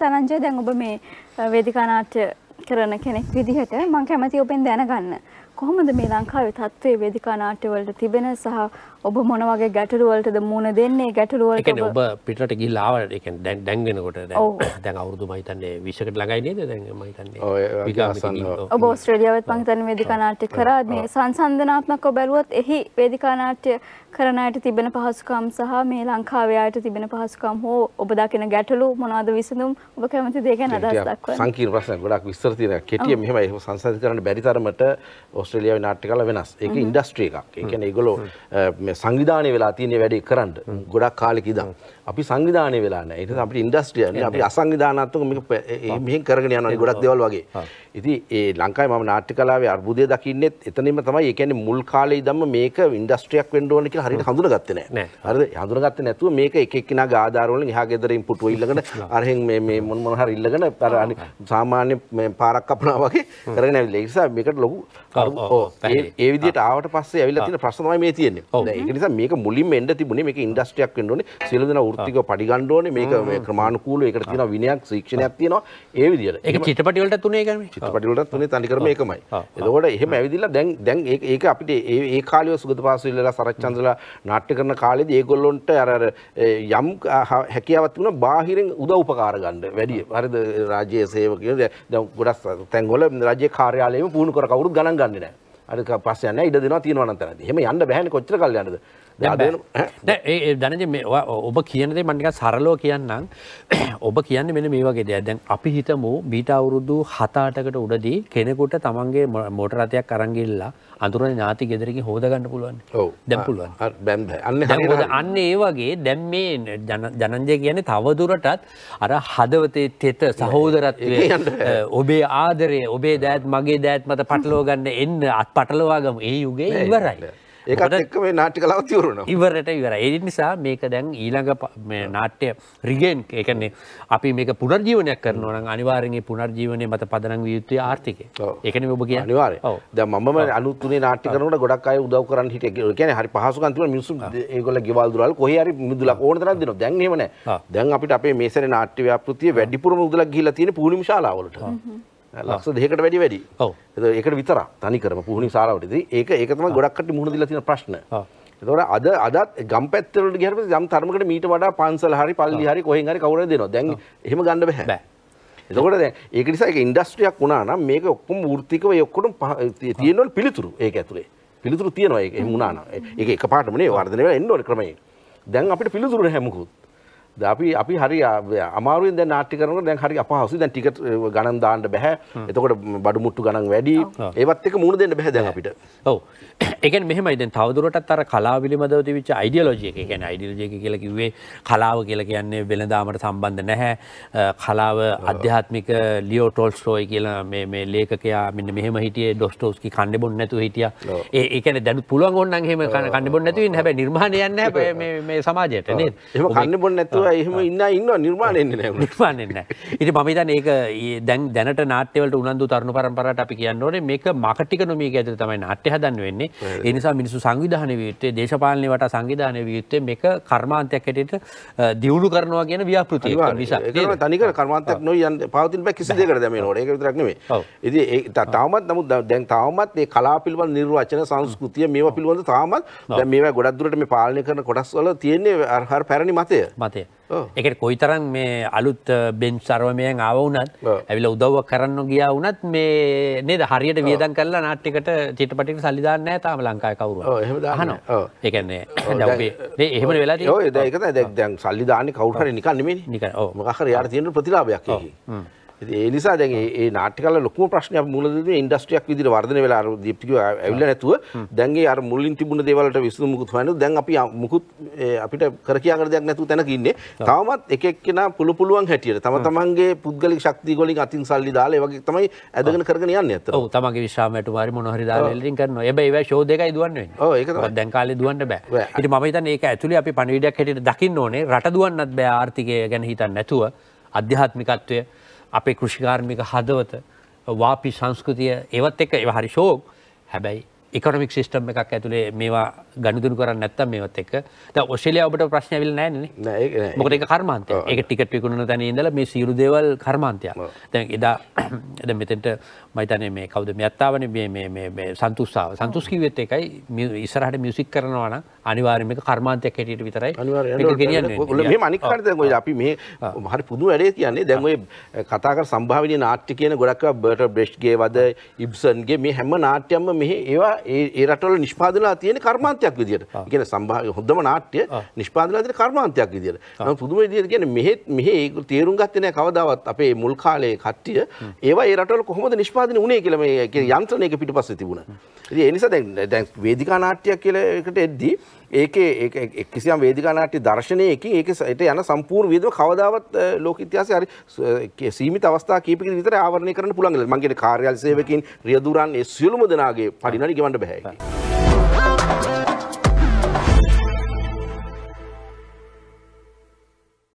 තනංජය දැන් ඔබ මේ වේදිකා නාට්‍ය කරන කෙනෙක් විදිහට මම කැමතියි ඔබෙන් දැනගන්න. කොහොමද මේ ලංකාවේ තත්ත්වයේ වේදිකා නාට්‍ය වලට තිබෙන සහ ඔබ මොන වගේ ගැටලු වලටද මුහුණ දෙන්නේ? ගැටලු වලට ඔබ පිටරට ගිහිල්ලා ආවා. ඒ කියන්නේ දැන් වෙනකොට දැන් අවුරුදු මම හිතන්නේ 20කට ළඟයි නේද? දැන් මම හිතන්නේ ඔබ ඕස්ට්‍රේලියාවත් මම හිතන්නේ වේදිකා නාට්‍ය කරා. මේ සංසන්දනාත්මකව බැලුවොත් එහි වේදිකා නාට්‍ය කරන අයට තිබෙන පහසුකම් සහ මේ ලංකාවේ අයට තිබෙන පහසුකම් හෝ ඔබ දකින ගැටලු මොනවද විසඳුම් ඔබ කැමති දේ ගැන අදහස් දක්වන්න. සංකීර්ණ ප්‍රශ්න ගොඩක් විස්තර තියෙනවා. කෙටියෙන් මෙහෙමයි සංසන්දිත කරන්න බැරි තරමට ඕස්ට්‍රේලියාවේ නාට්‍ය කලා වෙනස්. ඒක ඉන්ඩස්ට්‍රි එකක්. ඒ කියන්නේ ඒගොල්ලෝ මේ සංවිධානය වෙලා තියෙන වැඩේ කරන්න ගොඩක් කාලෙක ඉඳන් අපි සංවිධානය වෙලා නැහැ. ඒ නිසා අපිට ඉන්ඩස්ට්‍රිය නේ අපි අසංවිධානාත්මක මේක මෙහෙන් කරගෙන යනවා ගොඩක් දේවල් වගේ. ඉතින් ඒ ලංකාවේ මම නාට්‍ය කලාවේ අර්බුදය දකින්නෙත් එතනින්ම තමයි. ඒ කියන්නේ මුල් කාලේ ඉඳන්ම මේක ඉන්ඩස්ට්‍රියක් වෙන්න ඕන කියලා හරියට හඳුනාගත්තේ නැහැ. හරිද? හඳුනාගත්තේ නැතුව මේක එක එක්කිනාගේ ආධාර වලින් එහා ගෙදරින් පුටුව ඉල්ලගෙන අරහෙන් මේ මොන හරි ඉල්ලගෙන අර සාමාන්‍ය මේ පාරක් කපනවා වගේ කරගෙන ඇවිල්ලා. ඒ නිසා මේකට ලොකු ඒ විදිහට ආවට පස්සේ ඇවිල්ලා තියෙන ප්‍රශ්න තමයි මේ තියෙන්නේ. ඒක නිසා මේක මුලින්ම එන්න තිබුණේ මේක ඉන්ඩස්ට්‍රියක් වෙන්න ඕනේ. සියලු දෙනා වෘත්තිකව පඩි ගන්න ඕනේ. මේක මේ ක්‍රමානුකූලව ඒකට තියෙනවා විනයක් ශික්ෂණයක් තියෙනවා. ඒ විදිහට. ඒක චිත්‍රපටි වලටත් උනේ ඒකනේ. චිත්‍රපටි වලටත් උනේ තනිකරම ඒකමයි. එතකොට එහෙම ඇවිදිලා දැන් ඒක අපිට ඒ කාලේ සුගත පාසලලා සරච්චන්ද්‍රලා නාට්‍ය කරන කාලේදී ඒගොල්ලොන්ට අර යම් හැකියාවක් තිබුණා බාහිරින් උදව් උපකාර ගන්න වැඩි. හරිද? රාජ්‍ය සේවකයෝ දැන් ගොඩක් තැන්වල රාජ්‍ය කාර්යාලයෙම පුහුණු කර කවුරුත් ගණන් ගන්නේ නැහැ. අර පස්සේ යන්නේ ඉඩ දෙනවා තියෙනවා නම් තරදී. එහෙම යන්න බෑනේ කොච්චර කල් යන්නද? දැනජ ඔබ කියන දේ මම නිකන් සරලව කියන්නම්. ඔබ කියන්නේ මෙන්න මේ වගේ දෙයක්. දැන් අපි හිතමු මීට අවුරුදු 7-8කට උඩදී කෙනෙකුට තමන්ගේ මෝටර රථයක් අරන් ගිහලා අඳුරන ඥාති ගෙදරකින් හොද ගන්න පුළුවන්. ඔව්. දැන් පුළුවන්. අන්න ඒ වගේ දැන් මේ ජනන්ජය කියන්නේ තව දුරටත් අර හදවතේ තෙත සහෝදරත්වයේ ඔබේ ආදරය ඔබේ දෑත් මගේ දෑත් මත පටලව ගන්න එන්න අත් පටලවා ගමු. ඒ යුගයේ ඉවරයි. ඒකත් එක්ක මේ නාට්‍ය කලාව ඉවරනවා. ඉවරට ඉවරයි. ඒ නිසා මේක දැන් ඊළඟ මේ නාට්‍ය රිගෙන් ඒ කියන්නේ අපි මේක පුනර්ජීවනයක් කරනවා නම් අනිවාර්යෙන් මේ පුනර්ජීවනයේ මත පදනම් විය යුත්තේ ආර්ථිකය. ඒකනේ ඔබ කියන්නේ. අනිවාර්යෙන්. දැන් මමම 93 නාට්‍ය කරනකොට ගොඩක් අය උදව් කරන්න හිටියේ. ඒ කියන්නේ හරි පහසුකම් තිබුණා මිනිස්සු ඒගොල්ලෝ ගෙවල් දොරවල් කොහේ හරි මුදලක් ඕන තරම් දෙනවා. දැන් එහෙම නැහැ. දැන් අපිට අපේ මේසරේ නාට්‍ය ව්‍යාපෘතිය වැඩිපුරම මුදලක් ගිහිලා තියෙන පුහුණුම් ශාලාවලට. ලක්ෂ 2කට වැඩි. ඔව්. ඒකට විතරක් තනිකරම පුහුණුම් ශාලාවට. ඒක තමයි ගොඩක් කට්ටිය මුහුණ දීලා තියෙන ප්‍රශ්න. ඒතකොට අදත් ගම් පැත්තවලට ගියාම යම් තරමකට මීට වඩා පන්සල හරි පල්ලි හරි කොහෙන් හරි කවුරුහරි දෙනවා. දැන් එහෙම ගන්න බෑ. එතකොට දැන් ඒක නිසා ඒක ඉන්ඩස්ට්‍රියක් වුණා නම් මේක ඔක්කොම වෘත්තිකව ඒ ඔක්කොම තියෙනවනේ පිළිතුරු. ඒක ඇතුලේ. පිළිතුරු තියෙනවා ඒක එහෙම වුණා නම්. ඒක එකපාරටම නේ වර්ධනය වෙලා එන්න ඕනේ ක්‍රමයෙන්. දැන් අපිට පිළිතුරු නැහැ මොකුත්. අපි හරි අමාරුවෙන් දැන් නාට්‍ය කරනකොට දැන් හරි අපහසුයි. දැන් ටිකට් ගණන් දාන්න බෑ. එතකොට බඩු මුට්ටු ගණන් වැඩි. ඒවත් එක මුණ දෙන්න බෑ දැන් අපිට. ඔව්. ඒ කියන්නේ මෙහෙමයි දැන් තවදුරටත් අර කලාව පිළිබඳව තිබිච්ච අයිඩියොලොජි එක. ඒ කියන්නේ අයිඩියොලොජි එක කියලා කිව්වේ කලාව කියලා කියන්නේ වෙළඳාමට සම්බන්ධ නැහැ. කලාව ආධ්‍යාත්මික ලියෝ ටෝල්ස්ටෝයි කියලා මේ ලේඛකයා මෙන්න මෙහෙම හිටියේ ඩොස්ටෝස්කි කන්නේ බොන්නේ නැතුව හිටියා. ඒ කියන්නේ දැන් පුළුවන් ඕන නම් එහෙම කන්නේ බොන්නේ නැතුව ඉන්න. හැබැයි නිර්මාණය යන්නේ නැහැ මේ සමාජයට නේද? එහෙම කන්නේ බොන්නේ නැතුව එහෙම ඉන්නවා නිර්මාණය එන්නේ නැහැ. නිර්මාණය නැහැ. ඉතින් මම හිතන්නේ ඒක දැනට නාට්‍ය වලට උනන්දු තරුණ පරම්පරාවට අපි කියන්න ඕනේ මේක මාකට් ඉකොනොමියක ඇතුළේ තමයි නාට්‍ය හදන්න වෙන්නේ. ඒ නිසා මිනිස්සු සංවිධානය විය යුත්තේ දේශපාලනය වටා සංවිධානය විය යුත්තේ මේක කර්මාන්තයක් හැටියට දියුණු කරනවා කියන ව්‍යාපෘතිය නිසා. ඒක තනිකර කර්මාන්තයක් නොවි යන්න පවතින බෑ කිසි දෙයකට දැන් මේනෝට. ඒක විතරක් නෙමෙයි. ඉතින් ඒ තාමත් නමුත් දැන් තාමත් මේ කලාව පිළිබඳ නිර්වචන සංස්කෘතිය මේවා පිළිබඳ තාමත් දැන් මේවා ගොඩක් දුරට මේ පාලනය කරන කොටස් වල තියෙන්නේ අර පැරණි මතය. ඒකට කොයිතරම් මේ අලුත් බෙන්ච් සර්වමයන් ආව වුණත් ඇවිල්ලා උදව්වක් කරන්න ගියා වුණත් මේ නේද හරියට වියදම් කරලා නාට්‍යයකට චිත්‍රපටයකට සල්ලි දාන්නේ නැහැ තාම ලංකාවේ කවුරුත්. ඔව් එහෙම දාන්නේ. ඔව්. ඒ කියන්නේ දැන් අපි මේ එහෙමනේ වෙලා තියෙන්නේ. ඔව් ඒක තමයි දැන් සල්ලි දාන්නේ කවුරු හරි නිකන් නෙමෙයිනේ. නිකන් ඔව්. මොකක් හරි යාට තියෙන ප්‍රතිලාභයක් ඒකේ. ඒ නිසා දැන් මේ නාට්‍ය කලාවේ ලොකුම ප්‍රශ්නේ අපි මුල දෙන්නේ ඉන්ඩස්ට්‍රියක් විදිහට වර්ධනය වෙලා අර දීප්ති කිව්වා ඇවිල්ලා නැතුව දැන් ඒ අර මුලින් තිබුණ දේවල් වලට විසඳුම් මුකුත් හොයන්නේ දැන් අපි මුකුත් අපිට කර කියාගන්න දෙයක් නැතුව තැනක ඉන්නේ. තවමත් එක එක්කෙනා පුළුවන් හැටියට තම තමන්ගේ පුද්ගලික ශක්තිය වලින් අතින් සල්ලි දාලා ඒ වගේ තමයි ඇදගෙන කරගෙන යන්නේ අතට. ඔව් තමන්ගේ විශ්‍රාම වැටුම හරි මොන හරි දාලා එලින් කරනවා. හැබැයි ඒවා ෂෝ දෙකයි දුවන්න වෙන්නේ. ඔව් ඒක තමයි. දැන් කාලේ දුවන්න බෑ. ඉතින් මම හිතන්නේ ඒක ඇතුලේ අපි පණිවිඩයක් හැටියට දකින්න ඕනේ. රට දුවන්නත් බෑ ආර්ථිකය ගැන හිතන්නේ නැතුව ආධ්‍යාත්මිකත්වය අපේ කෘෂිකාර්මික හදවත වාපි සංස්කෘතිය ඒවත් එක්ක ඒවා හරි ෂෝක්. හැබැයි ඉකොනොමික් සිස්ටම් එකක් ඇතුලේ මේවා ගනුදෙනු කරන්නේ නැත්තම් මේවත් එක්ක දැන් ඔස්ට්‍රේලියාව ඔබට ප්‍රශ්න ඇවිල්ලා නැහැ නේ. නෑ ඒක නෑ. මොකද ඒක කර්මාන්තයක්. ඒක ටිකට් විකුණන තැන ඉඳලා මේ සියලු දේවල් කර්මාන්තයක්. දැන් එදා දැන් මෙතෙන්ට මම හිතන්නේ මේ කවුද මෙයත් ආවනේ මේ සන්තුස් ආව. සන්තුස් කිව්වෙත් එකයි ඉස්සරහට මියුසික් කරනවා නම් අනිවාර්යයෙන්ම මේක කර්මාන්තයක් හැටියට විතරයි මේක ගෙනියන්නේ. මෙහෙම අනික් කාරණේ දැන් ඔය අපි මේ හරි පුදුම වැඩේ කියන්නේ දැන් ඔය කතා කර සම්භාවනීය නාට්‍ය කියන ගොඩක් ඒවා බර්ටර් බ්‍රෙෂ්ට්ගේ වද ඉබ්සන්ගේ මේ හැම නාට්‍යයක්ම මෙහි ඒවා ඒ රටවල නිෂ්පාදනලා තියෙන කර්මාන්තයක් විදියට. ඒ කියන්නේ සම්භාව්‍ය හොඳම නාට්‍ය නිෂ්පාදනලා තියෙන කර්මාන්තයක් විදියට. නමුත් පුදුම විදියට කියන්නේ මෙහි ඒක තේරුම් ගත්තේ නැහැ කවදාවත් අපේ මුල් කාලේ කට්ටිය ඒවා ඒ රටවල කොහොමද නිෂ්පාදනය වුණේ කියලා මේ කියන්නේ යන්ත්‍රණයක පිටපස්සේ තිබුණා. ඉතින් ඒ නිසා දැන් වේදිකා නාට්‍යයක් කියලා එකට එද්දී ඒකේ කිසියම් වේදිකා නාට්‍ය දර්ශනයකින් ඒකට යන සම්පූර්ණ විදිහම කවදාවත් ලෝක ඉතිහාසයේ හරි සීමිත අවස්ථා කීපකින් විතර ආවරණය කරන්න පුළුවන්. මම කියන්නේ කාර්යාල සේවකින් රියදුරන් ඒ සියලුම දෙනාගේ පරිණාමය ගෙවන්න බෑ.